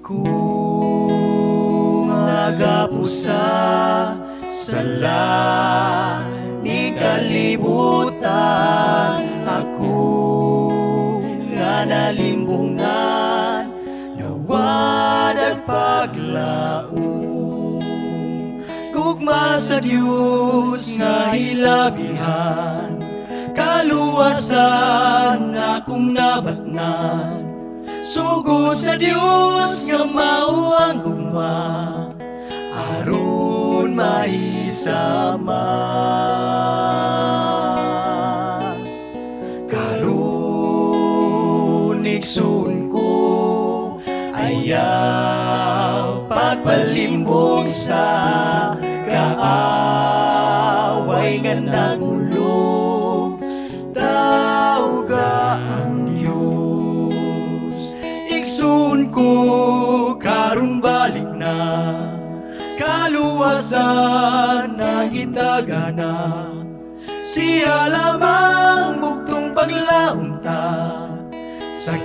Kung agapusa sala ni kalibutan, ako nga nalimbungan nawadag paglaom. Gugma sa Diyos nga hilabihan, kaluwasan akong nabatnan. Sugo sa Diyos nga mao ang gugma, aron mahisama. Karon igsoon ko ayaw pagpalimbog sa kaaway nga nagulog. Tawga ang Diyos, igsoon ko karon balik na, kaluwasan na gitagana. Siya lamang bugtong paglaunta sa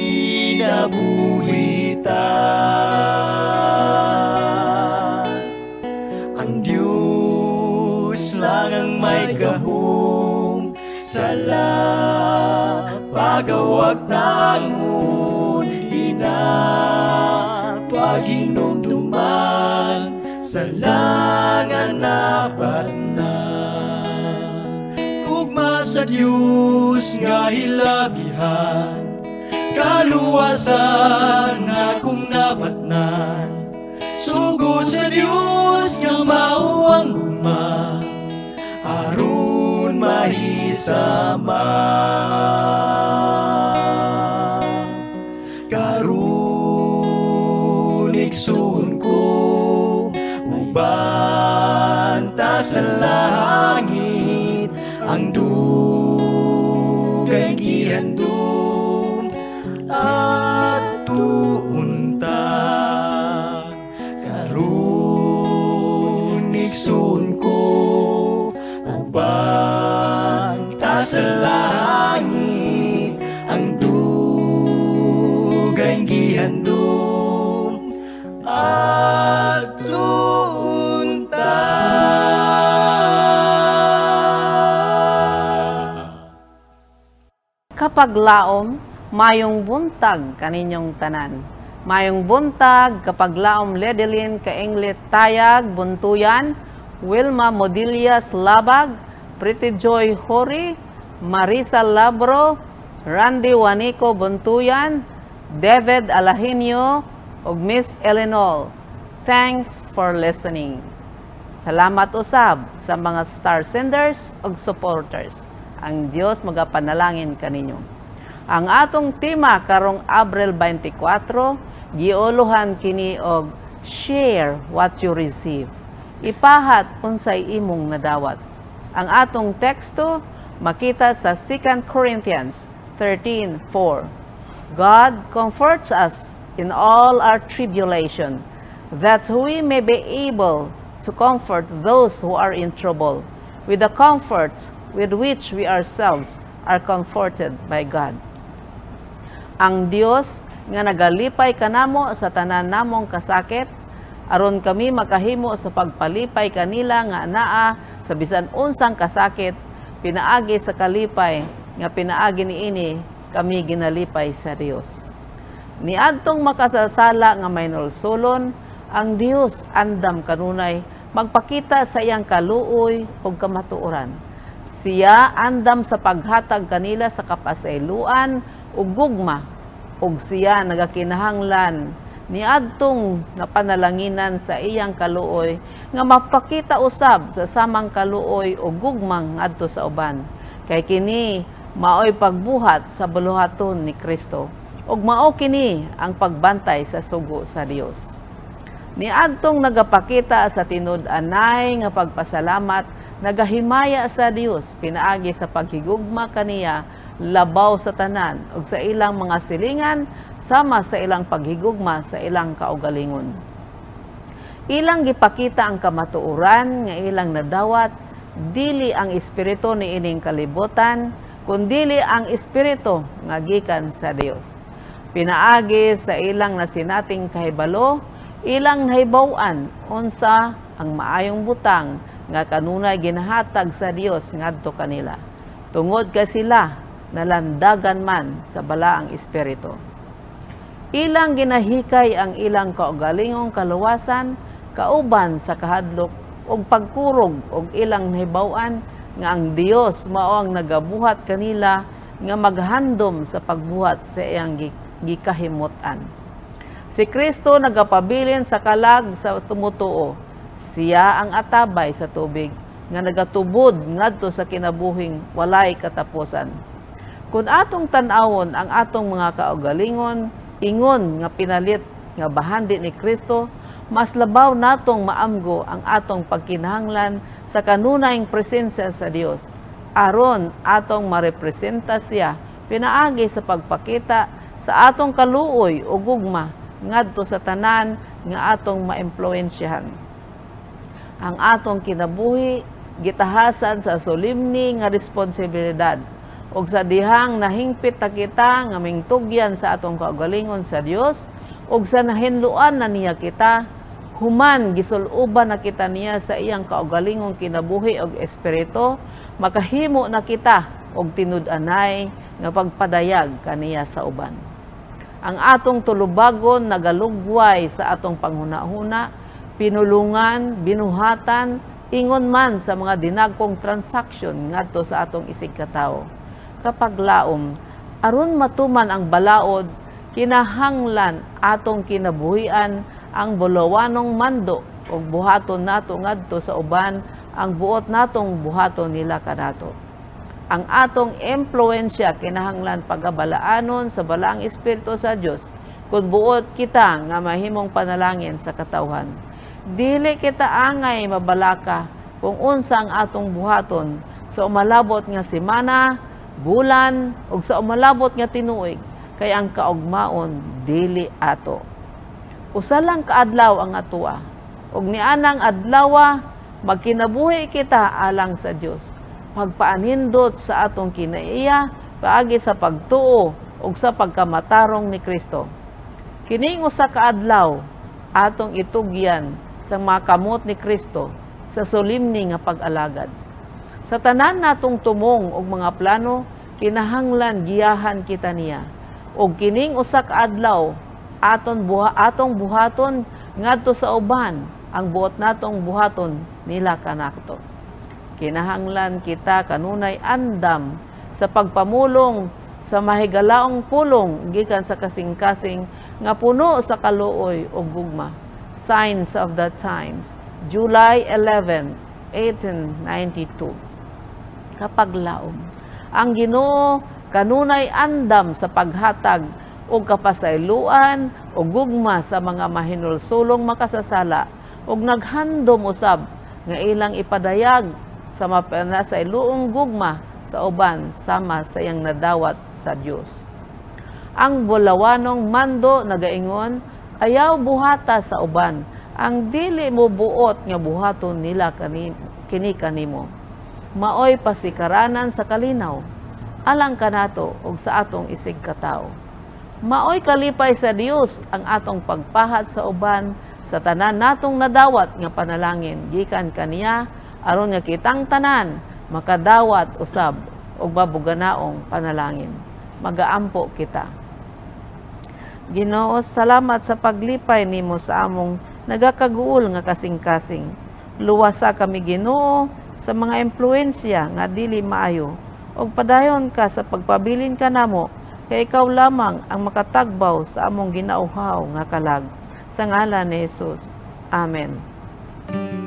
kinabuhitan. Ang Diyos lang ang may gahom sa pagawag tangon, di na paghinumduman sa langan nabatnan. Ugma sa Diyos nga hilabihan, kaluwasan akong nabatnan. Sugo sa Diyos nga mao ang gugma, aron mahisama. Karon igsoon ko banta sa langit, ang dugang gihandom at tuunta. Karon igsoon ko banta sa langit, ang dugang gihandom at tuunta. Kapag laom, mayong buntag kaninyong tanan. Mayong buntag kapag laom Ledelin Kainglit Tayag Buntuyan, Wilma Modillas Labag, Pretty Joy Hori, Marisa Labro, Randy Wanico Buntuyan, David Alahinio, ug Miss Eleanor. Thanks for listening. Salamat usab sa mga star senders ug supporters. Ang Dios magapanalangin kaninyo. Ang atong tema karong Abril 24, giuluhan kini og share what you receive. Ipahat unsay imong nadawat. Ang atong teksto makita sa 2 Corinthians 13:4. God comforts us in all our tribulation, that we may be able to comfort those who are in trouble with the comfort with which we ourselves are comforted by God. Ang Dios nga nagalipay kanamo sa tanan namong kasakit, aron kami makahimo sa pagpalipay kanila nga anaa sa bisan unsang kasakit, pinaagi sa kalipay nga pinaagi niini kami ginalipay sa Dios. Niadtong makasasala nga may nulsulon, ang Dios andam kanunay magpakita sa iyang kaluoy ug kamatuoran. Siya andam sa paghatag kanila sa kapasayloan ug gugma, ug siya nagakinahanglan niadtong napanalanginan sa iyang kaluoy nga mapakita usab sa samang kaluoy ug gugmang ngadto sa uban. Kay kini maoy pagbuhat sa buluhaton ni Kristo, ug mao kini ang pagbantay sa sugo sa Dios. Niadtong nagapakita sa tinud-anay nga pagpasalamat, nagahimaya sa Dios pinaagi sa paghigugma kaniya labaw sa tanan ug sa ilang mga silingan sama sa ilang paghigugma sa ilang kaugalingon. Ilang gipakita ang kamatuoran nga ilang nadawat, dili ang espiritu ni ining kalibutan, kundili ang espiritu nga gikan sa Dios. Pinaagi sa ilang nasinating kahibalo, ilang nahibaw-an unsa ang maayong butang nga kanunay ginahatag sa Dios ngadto kanila. Tungod ka sila nalandagan man sa balaang espiritu. Ilang ginahikay ang ilang kaugalingong kaluwasan kauban sa kahadlok ug pagkurog og ilang nahibaw-an nga ang Dios mao ang nagabuhat kanila nga maghandom sa pagbuhat sa iyang gikahimot-an. Si Kristo nagapabilin sa kalag sa tumutuo. Siya ang atabay sa tubig nga nagatubod ngadto sa kinabuhing walay katapusan. Kung atong tan-awon ang atong mga kaugalingon, ingon nga pinalit nga bahandi ni Kristo, mas labaw natong maamgo ang atong pagkinahanglan sa kanunayng presensya sa Dios. Aron atong marepresenta siya pinaagi sa pagpakita sa atong kaluoy o gugma ngadto sa tanan nga atong maimpluwensyahan. Ang atong kinabuhi gitahasan sa solimni nga responsibilidad ug sa dihang nahingpit ta kita nga mingtugyan sa atong kaugalingon sa Dios ug sa nahinluan na niya kita human gisuluban na kita niya sa iyang kaugalingong kinabuhi ug espiritu, makahimo na kita og tinud-anay nga pagpadayag kaniya sa uban. Ang atong tulubagon nagalugway sa atong panghuna-huna, pinulungan, binuhatan, ingon man sa mga dinagkong transaksyon ngadto sa atong isig katawo. Kapag laom, aron matuman ang balaod, kinahanglan atong kinabuhian ang bulawanong mando ug buhaton nato ngadto sa uban ang buot natong buhaton nila kanato. Ang atong impluwensya kinahanglan pagabalaanon sa balaang espiritu sa Dios kun buot kita nga mahimong panalangin sa katawhan. Dili kita angay mabalaka kung unsa ang atong buhaton sa umalabot nga semana, bulan ug sa umalabot nga tinuig kay ang kaugmaon dili ato. Usa lang kaadlaw ang atua ug nianang adlaw magkinabuhi kita alang sa Dios. Pagpaanindot sa atong kinaiya paagi sa pagtuo ug sa pagkamatarong ni Kristo. Kining usa ka adlaw atong itugyan sa mga kamot ni Kristo sa solimni nga pag-alagad. Sa tanan natong tumong ug mga plano, kinahanglan giyahan kita niya. Ug kining usa ka adlaw atong buhaton ngadto sa uban ang buot natong buhaton nila kanato. Kinahanglan kita kanunay andam sa pagpamulong sa mahigalaong pulong gikan sa kasing-kasing nga puno sa kaluoy ug gugma. Signs of the Times, July 11, 1892. Kapag laom, ang Ginoo kanunay andam sa paghatag og kapasayloan o gugma sa mga mahinulsulong makasasala ug naghandom usab nga ilang ipadayag sa mapanasayloong gugma sa uban sama sa iyang nadawat sa Dios. Ang bulawanong mando nagaingon, ayaw buhata sa uban, ang dili mo buot nga buhaton nila kini kanimo. Maoy pasikaranan sa kalinaw, alang kanato ug sa atong isig katawo. Maoy kalipay sa Dios ang atong pagpahat sa uban sa tanan natong nadawat nga panalangin gikan kaniya aron nga kitang tanan makadawat usab og babuganaong panalangin. Magaampo kita. Ginoo, salamat sa paglipay nimo sa among nagakaguol nga kasing-kasing. Luwasa kami Ginoo sa mga impluwensya nga dili maayo og padayon ka sa pagpabilin kanamo kay ikaw lamang ang makatagbaw sa among ginauhaw nga kalag. Sa ngalan ni Jesus. Amen.